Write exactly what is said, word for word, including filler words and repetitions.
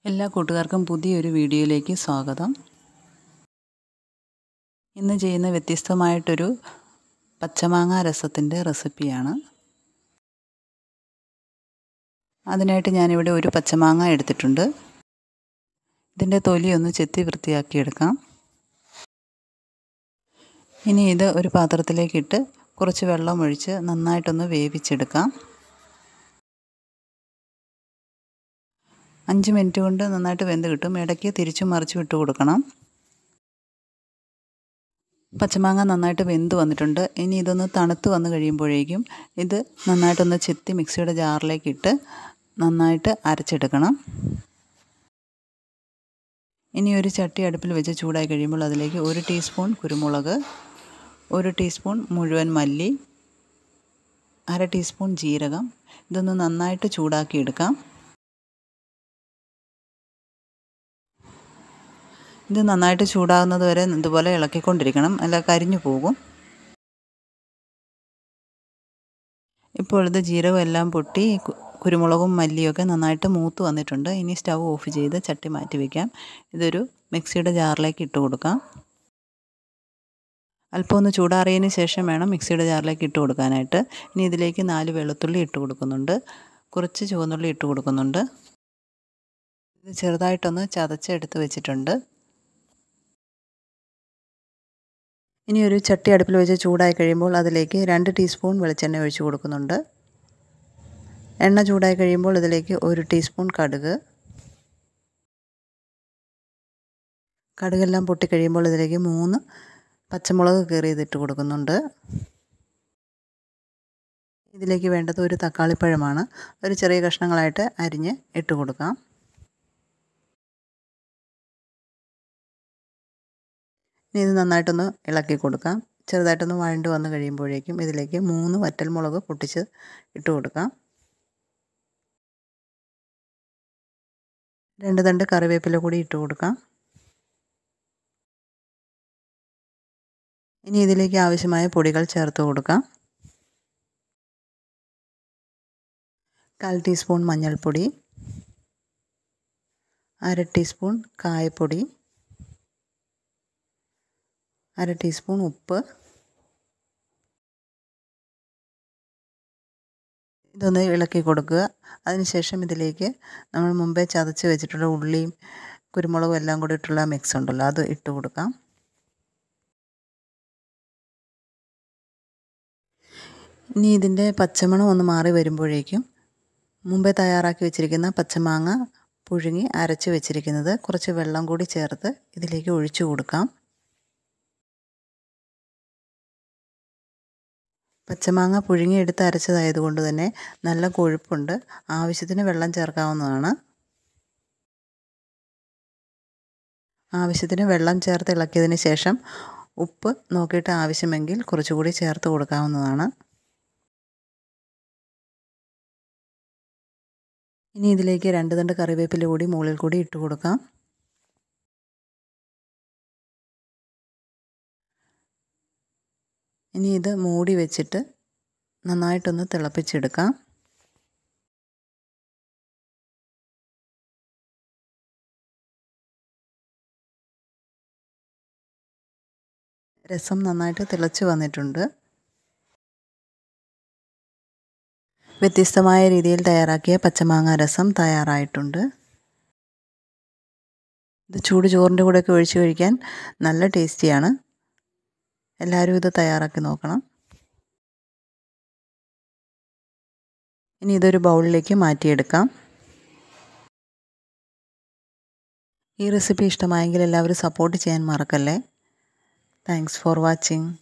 എല്ലാ കൂട്ടുകാർക്കും പുതിയൊരു വീഡിയോയിലേക്ക് സ്വാഗതം. ഇന്ന് ചെയ്യുന്ന വ്യത്യസ്തമായിട്ടൊരു പച്ചമാങ്ങ രസത്തിൻ്റെ റെസിപ്പിയാണ്. അതിനായിട്ട് ഞാനിവിടെ ഒരു പച്ചമാങ്ങ എടുത്തിട്ടുണ്ട്. ഇതിൻ്റെ തൊലി ഒന്ന് ചെത്തി വൃത്തിയാക്കിയെടുക്കാം. ഇനി ഇത് ഒരു പാത്രത്തിലേക്കിട്ട് കുറച്ച് വെള്ളം ഒഴിച്ച് നന്നായിട്ടൊന്ന് വേവിച്ചെടുക്കാം. അഞ്ച് മിനിറ്റ് കൊണ്ട് നന്നായിട്ട് വെന്ത് കിട്ടും. ഇടയ്ക്ക് തിരിച്ചും മറിച്ചും ഇട്ട് കൊടുക്കണം. പച്ചമാങ്ങ നന്നായിട്ട് വെന്ത് വന്നിട്ടുണ്ട്. ഇനി ഇതൊന്ന് തണുത്ത് വന്ന് കഴിയുമ്പോഴേക്കും ഇത് നന്നായിട്ടൊന്ന് ചെത്തി മിക്സിയുടെ ജാറിലേക്ക് ഇട്ട് നന്നായിട്ട് അരച്ചെടുക്കണം. ഇനി ഒരു ചട്ടി അടുപ്പിൽ വെച്ച് ചൂടായി കഴിയുമ്പോൾ അതിലേക്ക് ഒരു ടീസ്പൂൺ കുരുമുളക്, ഒരു ടീസ്പൂൺ മുഴുവൻ മല്ലി, അര ടീസ്പൂൺ ജീരകം ഇതൊന്ന് നന്നായിട്ട് ചൂടാക്കിയെടുക്കാം. ഇത് നന്നായിട്ട് ചൂടാകുന്നത് വരെ ഇതുപോലെ ഇളക്കിക്കൊണ്ടിരിക്കണം, അല്ല കരിഞ്ഞു പോകും. ഇപ്പോൾ ഇത് ജീരകം എല്ലാം പൊട്ടി കുരുമുളകും മല്ലിയൊക്കെ നന്നായിട്ട് മൂത്ത് വന്നിട്ടുണ്ട്. ഇനി സ്റ്റൗ ഓഫ് ചെയ്ത് ചട്ടി മാറ്റി വയ്ക്കാം. ഇതൊരു മിക്സിയുടെ ജാറിലേക്ക് ഇട്ട് കൊടുക്കാം. അല്പം ഒന്ന് ചൂടാറിയതിന് ശേഷം വേണം മിക്സിയുടെ ജാറിലേക്ക് ഇട്ട് കൊടുക്കാനായിട്ട്. ഇനി ഇതിലേക്ക് നാല് വെളുത്തുള്ളി ഇട്ട് കൊടുക്കുന്നുണ്ട്, കുറച്ച് ചുവന്നുള്ളി ഇട്ട് കൊടുക്കുന്നുണ്ട്. ഇത് ചെറുതായിട്ടൊന്ന് ചതച്ചെടുത്ത് വെച്ചിട്ടുണ്ട്. ഇനി ഒരു ചട്ടി അടുപ്പിൽ വെച്ച് ചൂടായി കഴിയുമ്പോൾ അതിലേക്ക് രണ്ട് ടീസ്പൂൺ വെളിച്ചെണ്ണ ഒഴിച്ച് കൊടുക്കുന്നുണ്ട്. എണ്ണ ചൂടായി കഴിയുമ്പോൾ ഇതിലേക്ക് ഒരു ടീസ്പൂൺ കടുക്, കടുകെല്ലാം പൊട്ടിക്കഴിയുമ്പോൾ ഇതിലേക്ക് മൂന്ന് പച്ചമുളക് കീറിയതിട്ട് കൊടുക്കുന്നുണ്ട്. ഇതിലേക്ക് വേണ്ടത് ഒരു തക്കാളിപ്പഴമാണ്. ഒരു ചെറിയ കഷ്ണങ്ങളായിട്ട് അരിഞ്ഞ് ഇട്ട് കൊടുക്കാം. ഇനി ഇത് നന്നായിട്ടൊന്ന് ഇളക്കി കൊടുക്കാം. ചെറുതായിട്ടൊന്ന് വഴണ്ട് വന്ന് കഴിയുമ്പോഴേക്കും ഇതിലേക്ക് മൂന്ന് വറ്റൽമുളക് പൊട്ടിച്ച് ഇട്ട് കൊടുക്കാം. രണ്ട് തണ്ട് കറിവേപ്പില കൂടി ഇട്ട് കൊടുക്കാം. ഇനി ഇതിലേക്ക് ആവശ്യമായ പൊടികൾ ചേർത്ത് കൊടുക്കാം. കാൽ ടീസ്പൂൺ മഞ്ഞൾപ്പൊടി, അര ടീസ്പൂൺ കായപ്പൊടി, അര ടീസ്പൂൺ ഉപ്പ്. ഇതൊന്ന് ഇളക്കി കൊടുക്കുക. അതിനുശേഷം ഇതിലേക്ക് നമ്മൾ മുമ്പേ ചതച്ച് വെച്ചിട്ടുള്ള ഉള്ളിയും കുരുമുളകും എല്ലാം കൂടി ഇട്ടുള്ള മിക്സ് ഉണ്ടല്ലോ, അത് ഇട്ട് കൊടുക്കാം. ഇനി ഇതിൻ്റെ പച്ചമണം ഒന്ന് മാറി വരുമ്പോഴേക്കും മുമ്പേ തയ്യാറാക്കി വെച്ചിരിക്കുന്ന പച്ചമാങ്ങ പുഴുങ്ങി അരച്ച് വെച്ചിരിക്കുന്നത് കുറച്ച് വെള്ളം കൂടി ചേർത്ത് ഇതിലേക്ക് ഒഴിച്ചു കൊടുക്കാം. പച്ചമാങ്ങ പുഴുങ്ങിയെടുത്ത് അരച്ചതായതുകൊണ്ട് തന്നെ നല്ല കൊഴുപ്പുണ്ട്. ആവശ്യത്തിന് വെള്ളം ചേർക്കാവുന്നതാണ്. ആവശ്യത്തിന് വെള്ളം ചേർത്ത് ഇളക്കിയതിന് ശേഷം ഉപ്പ് നോക്കിയിട്ട് ആവശ്യമെങ്കിൽ കുറച്ചുകൂടി ചേർത്ത് കൊടുക്കാവുന്നതാണ്. ഇനി ഇതിലേക്ക് രണ്ട് തണ്ട് കറിവേപ്പില കൂടി മുകളിൽ കൂടി ഇട്ട് കൊടുക്കാം. ഇനി ഇത് മൂടി വെച്ചിട്ട് നന്നായിട്ടൊന്ന് തിളപ്പിച്ചെടുക്കാം. രസം നന്നായിട്ട് തിളച്ച് വന്നിട്ടുണ്ട്. വ്യത്യസ്തമായ രീതിയിൽ തയ്യാറാക്കിയ പച്ചമാങ്ങ രസം തയ്യാറായിട്ടുണ്ട്. ഇത് ചൂട് ചോറിൻ്റെ കൂടെയൊക്കെ ഒഴിച്ച് കഴിക്കാൻ നല്ല ടേസ്റ്റിയാണ്. എല്ലാവരും ഇത് തയ്യാറാക്കി നോക്കണം. ഇനി ഇതൊരു ബൗളിലേക്ക് മാറ്റിയെടുക്കാം. ഈ റെസിപ്പി ഇഷ്ടമായെങ്കിൽ എല്ലാവരും സപ്പോർട്ട് ചെയ്യാൻ മറക്കല്ലേ. Thanks for watching.